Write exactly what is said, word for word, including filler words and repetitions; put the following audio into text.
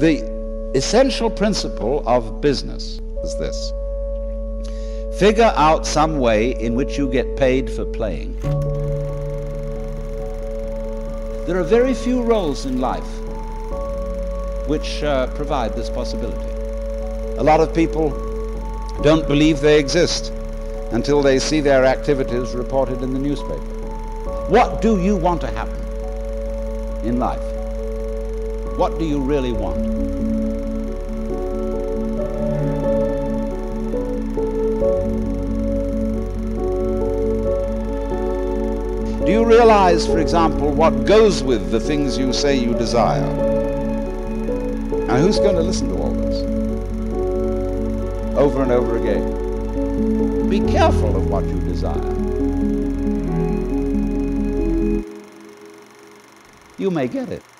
The essential principle of business is this: figure out some way in which you get paid for playing. There are very few roles in life which uh, provide this possibility. A lot of people don't believe they exist until they see their activities reported in the newspaper. What do you want to happen in life? What do you really want? Do you realize, for example, what goes with the things you say you desire? Now, who's going to listen to all this over and over again? Be careful of what you desire. You may get it.